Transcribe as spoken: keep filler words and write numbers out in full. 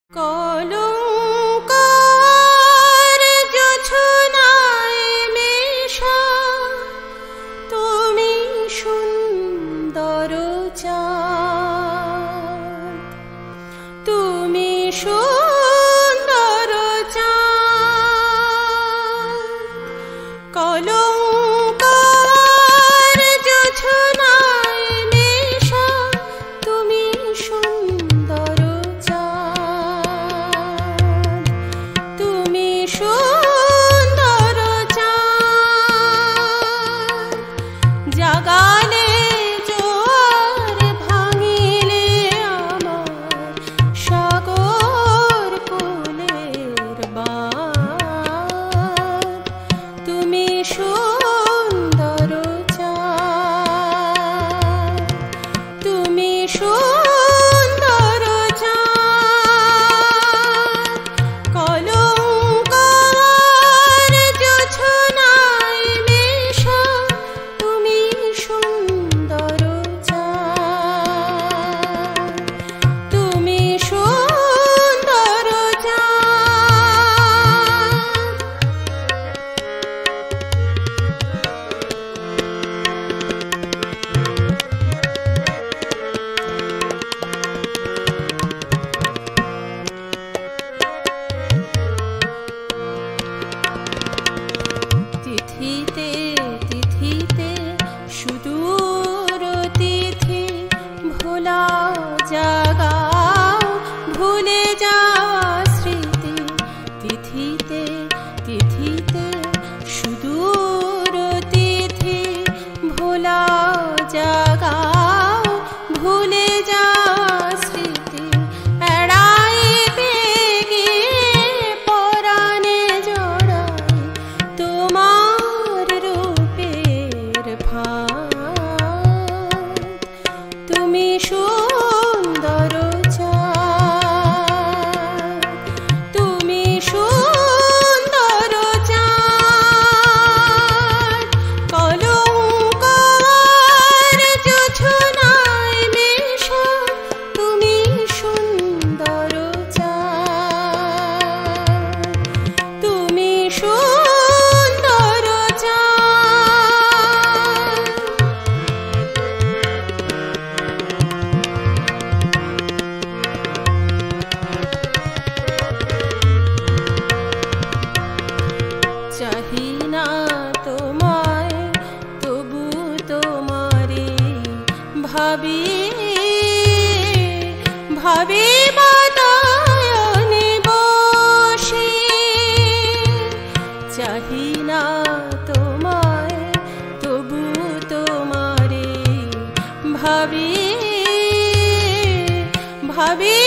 কলঙ্কার জোছনায় মেশা তুমি সুন্দর চাঁদ, তুমি সুন্দর চাঁদ। কলঙ্কার জোছনায় মেশা তুমি সুন্দর চাঁদ, তুমি সুন্দর চাঁদ। জাগালে জোয়ার ভাঙিলে আমার সাগর কোলের বাঁধ, তুমি সুন্দর চাঁদ, তুমি সুন্দর চাঁদ। কলঙ্কার জোছনায় মেশা তুমি সুন্দর চাঁদ, তুমি সুন্দর তিথিতে তিথিতে সুদূর তিথি ভোলা জাগাও, ভুলে যাওয়া স্মৃতি। তিথিতে তিথিতে সুদূর তিথি ভোলা জাগাও, ভুলে যাওয়া স্মৃতি। এড়াইতে গিয়ে পরাণে জড়াই তোমার রূপের ফাঁদ, তুমি সুন্দর চাঁদ, তুমি সুন্দর চাঁদ। কলঙ্কার জোছনায় মেশা তুমি সুন্দর চাঁদ, তুমি সুন্দর চাঁদ। চাহি না তোমায় তবু তোমারে ভাবি ভাবি বাতায়নে বসে। চাহি না তোমায় তবু তোমারে ভাবি ভাবি